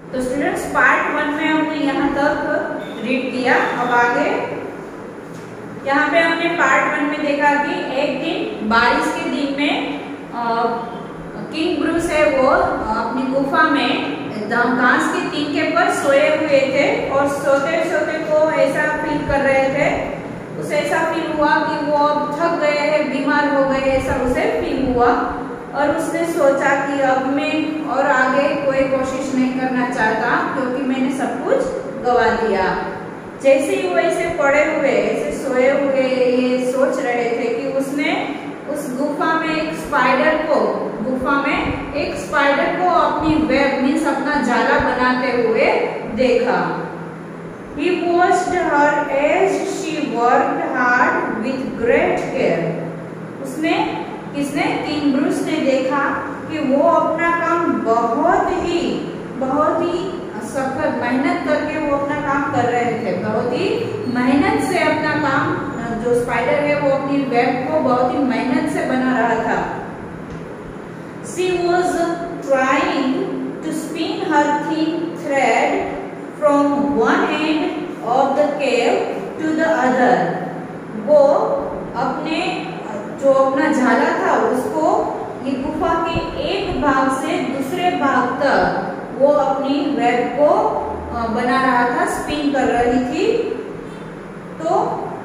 तो students part 1 में हमने यहाँ तक रीड किया। अब आगे यहाँ पे हमने पार्ट 1 में देखा कि एक दिन बारिश के दिन में किंग ब्रूस है वो अपनी गुफा में घास के तिनके पर सोए हुए थे और सोते सोते को ऐसा फील कर रहे थे, उसे ऐसा फील हुआ कि वो अब थक गए हैं, बीमार हो गए, ऐसा उसे फील हुआ और उसने सोचा कि अब मैं और आगे कोई कोशिश नहीं करना चाहता क्योंकि मैंने सब कुछ गवा दिया। जैसे ही वो ऐसे पड़े हुए ऐसे सोए हुए ये सोच रहे थे कि उसने उस गुफा में एक स्पाइडर को अपनी वेब मीन्स अपना जाला बनाते हुए देखा। He watched her as she worked hard with great care. King Bruce ने देखा कि वो अपना काम बहुत ही सख्त मेहनत करके वो अपना काम कर रहे थे। बहुत ही मेहनत से अपना काम, जो स्पाइडर है वो अपनी वेब को बहुत ही मेहनत से बना रहा था। She was trying to spin her thin thread from one end of the cave to the other. वो अपना झाला था उसको ये गुफा के एक भाग से दूसरे भाग तक वो अपनी वेब को बना रहा था, स्पिन कर रही थी। तो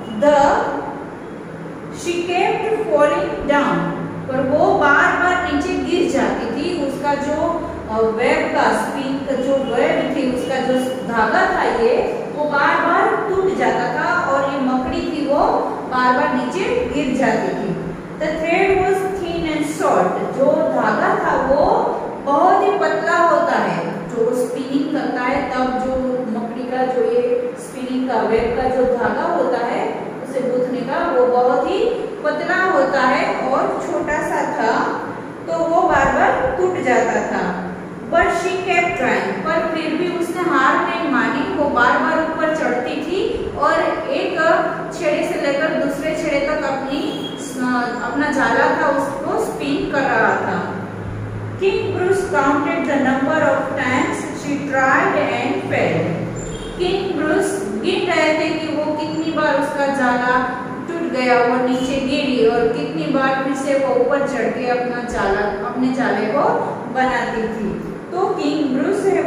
she kept falling down, पर वो बार बार नीचे गिर जाती थी। उसका जो वेब का स्पिन का जो वेब थी, उसका जो धागा था ये वो बार बार टूट जाता था और ये मकड़ी थी वो बार बार नीचे गिर जाती थी। The thread was thin and short. जो धागा था वो बहुत ही पतला होता है। जो स्पिनिंग करता है तब जो मकड़ी का जो ये स्पिनिंग का वेब का जो धागा होता है उसे गूंथने का वो बहुत ही पतला होता है और छोटा सा था, तो वो बार बार टूट जाता था। But she kept trying, पर फिर भी उसने हार नहीं मानी। वो बार बार ऊपर चढ़ती थी और एक छेड़े से लेकर दूसरे छेड़े तक अपना जाला था उसको स्पिन कर रहा था। King Bruce counted the number of times she tried and failed. King Bruce गिन रहे थे कि वो कितनी बार उसका जाला टूट गया, वो नीचे गिरी और कितनी बार फिर से वो ऊपर चढ़ के अपने जाले को बनाती थी। तो किंग ब्रूस है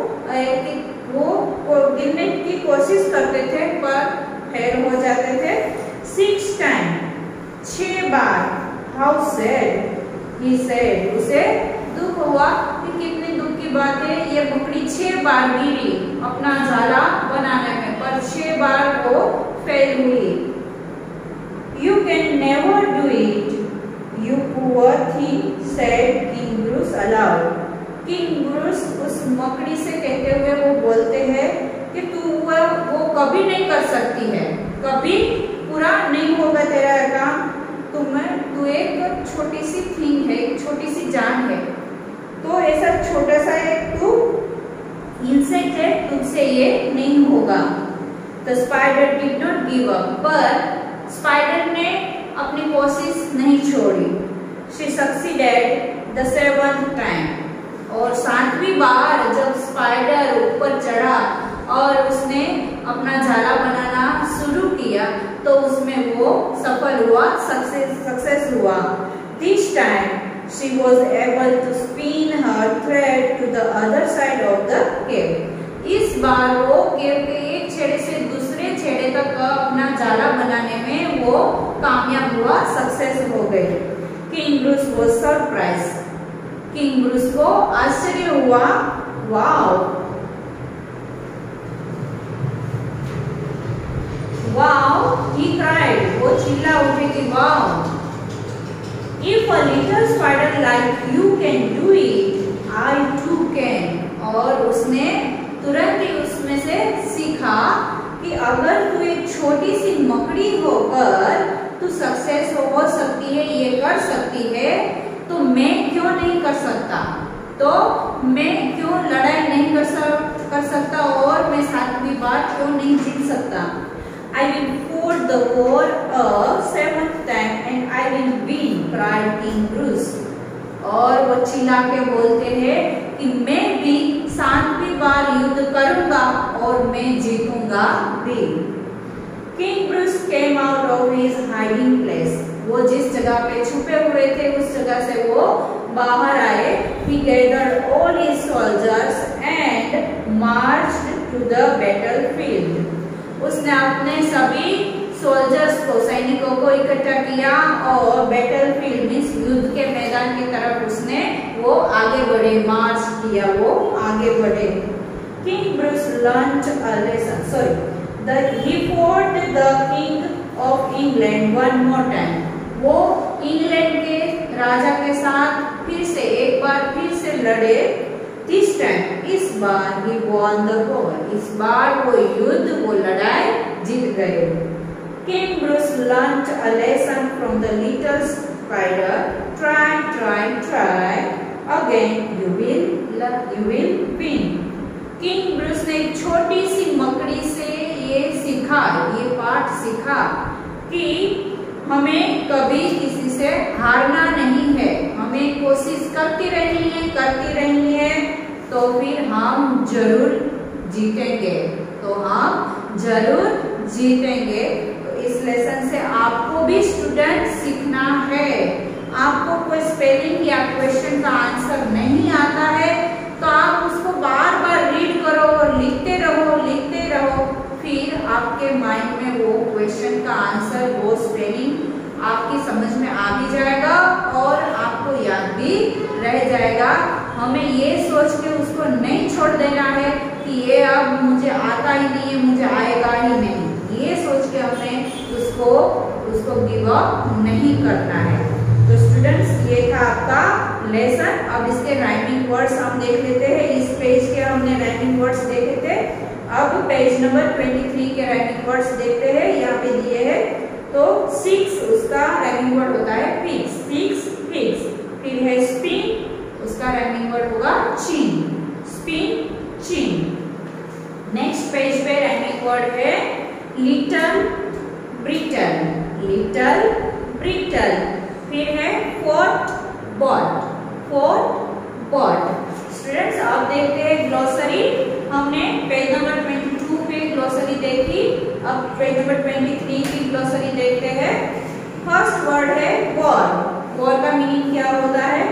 वो गिनने की कोशिश करते थे पर फेल हो जाते थे। 6 times, 6 bar. How sad, he said. उसे दुख हुआ कि कितनी दुख की बात है, ये मकड़ी 6 बार गिरी अपना जाला बनाने में, पर 6 बार वो फेल हुई। You can never do it, you poor thing, said King Bruce aloud. King Bruce उस मकड़ी से कहते हुए वो बोलते हैं कि तू वो कभी नहीं कर सकती है, कभी पूरा नहीं होगा तेरा काम। तू एक छोटी सी थिंग है, एक छोटी सी जान है, तो ऐसा छोटा सा एक तू इंसेक्ट है, तुझसे ये नहीं होगा। The spider did not give up, पर स्पाइडर ने अपनी कोशिश नहीं छोड़ी। She succeeded the 7th time, और 7वीं बार जब स्पाइडर ऊपर चढ़ा और उसने अपना जाला बनाना शुरू किया तो उसमें वो सफल हुआ, सक्सेस हुआ। This time she was able to spin her thread to the other side of the cave. इस बार वो केव के एक छेड़े से दूसरे छेड़े तक अपना जाला बनाने में वो कामयाब हुआ, सक्सेस हो गई। King Bruce was surprised. King Bruce को आश्चर्य हुआ। Wow, he cried. वो चिल्ला उठे कि wow, if a little spider like you can do it, I too can. और उसने तुरंत ही उसमें से सीखा कि अगर तू एक छोटी सी मकड़ी होकर तू सक्सेस हो सकती है, ये कर सकती है, तो मैं क्यों नहीं कर सकता? तो मैं क्यों लड़ाई नहीं कर सकता और मैं 7वीं बार क्यों नहीं जीत सकता? I will ford the war a 7th time and I will win, cried King Bruce. और वो चिल्ला के बोलते हैं कि मैं भी 7वीं बार और मैं जीतूंगा भी। King Bruce came out of his hiding place, वो जिस जगह पे छुपे हुए थे उस जगह से वो बाहर आए। He gathered all his soldiers and marched to the battlefield. उसने अपने सभी सोल्जर्स को, सैनिकों को इकट्ठा किया और बैटलफील्ड मींस युद्ध के मैदान की तरफ उसने वो आगे बढ़े, मार्च किया, वो आगे बढ़े। King Bruce learnt a lesson. He fought the king of England one more time. वो इंग्लैंड के राजा के साथ फिर से एक बार फिर से लड़े। This time, इस बार he won the war. इस बार वो युद्ध, वो लड़ाई जीत गए। King Bruce learnt a lesson from the little spider. Try again, you will win. King Bruce ने एक छोटी सी मकड़ी से ये पाठ सीखा कि हमें कभी किसी से हारना नहीं है, हमें कोशिश करती रहनी है तो फिर हम जरूर जीतेंगे, तो इस लेसन से आपको भी स्टूडेंट सीखना है। आपको कोई स्पेलिंग या क्वेश्चन का आंसर नहीं आता है तो आप उसको बार बार रीड करो और लिखते रहो, फिर आपके माइंड में वो क्वेश्चन का आंसर, वो स्पेलिंग आपकी समझ में आ भी जाएगा और आपको याद भी रह जाएगा। हमें ये सोच के उसको नहीं छोड़ देना है कि ये अब मुझे आता ही नहीं है, मुझे आएगा ही नहीं, ये सोच के हमें उसको गिव अप नहीं करना है। तो स्टूडेंट्स, ये था आपका लेसन। अब इसके राइमिंग वर्ड्स हम देख लेते हैं। इस पेज के हमने राइमिंग वर्ड्स देखे थे, अब पेज नंबर 23 के राइमिंग वर्ड्स देखते हैं। यहाँ पे दिए हैं तो 6 उसका राइमिंग वर्ड होता है फिक्स। फिर है स्पिन, उसका राइमिंग वर्ड होगा चिन। नेक्स्ट पेज पे राइमिंग वर्ड है लिटल ब्रिटल। फिर है फोर्ट बॉट। स्टूडेंट्स, अब देखते हैं ग्लोसरी। हमने पेज नंबर 22 पे ग्लोसरी देखी, अब पेज नंबर 23 की ग्लोसरी देखते हैं। फर्स्ट वर्ड है वॉर का मीनिंग क्या होता है?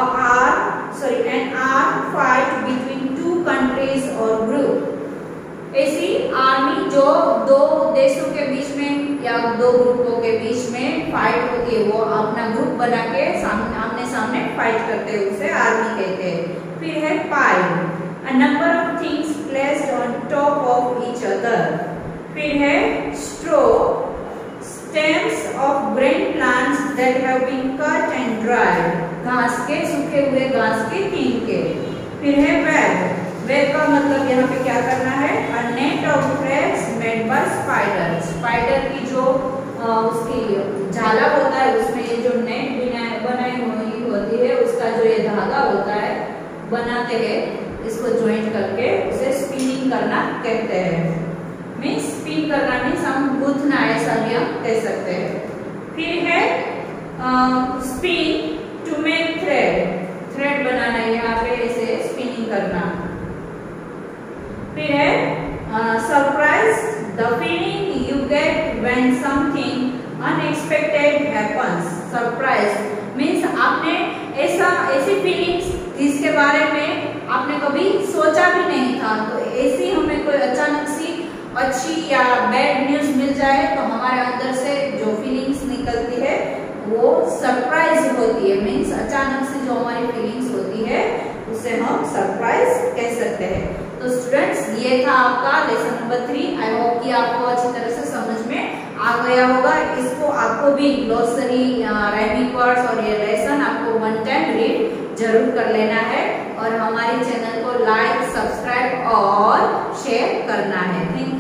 an armed fight between two countries or group। ऐसी आर्मी जो दो देशों के बीच में या दो ग्रुपों के बीच में फाइट होती है, वो अपना ग्रुप बना के आमने सामने फाइट करते हैं, उसे आर्मी कहते हैं। फिर है pile, a number of things placed on top of each other। फिर है straw, stems of green plants that have been cut and dried। सूखे हुए घास के टीन के। फिर है वेब का मतलब यहाँ पे क्या करना है? a net of threads made by spider की जो उसकी झाला होता है, उसमें ये जो नेट बनाई हुई होती है, उसका जो ये धागा होता है बनाते हैं, इसको ज्वाइंट करके उसे स्पिनिंग करना कहते हैं। मीन्स स्पिन करना मीन्स हम गूंथना, ऐसा भी हम कह सकते हैं। फिर है स्पिन टू मेक थ्रेड बनाना, यहाँ पे ऐसे स्पिनिंग करना। फिर है surprise, the feeling you get when something unexpected happens. Surprise means आपने ऐसी फीलिंग्स जिसके बारे में आपने कभी सोचा भी नहीं था, तो ऐसी हमें कोई अचानक सी अच्छी या बैड न्यूज मिल जाए तो हमारे अंदर से जो फीलिंग्स निकलती है वो सरप्राइज होती है। मीन्स अचानक से जो हमारी फीलिंग्स होती है उसे हम सरप्राइज कह सकते हैं। तो स्टूडेंट्स, ये था आपका लेसन नंबर 3। आई होप कि आपको अच्छी तरह से समझ में आ गया होगा। इसको आपको भी ग्लोसरी, राइमिंग वर्ड्स और ये लेसन आपको 1 टाइम रीड जरूर कर लेना है और हमारे चैनल को लाइक, सब्सक्राइब और शेयर करना है। Thank you.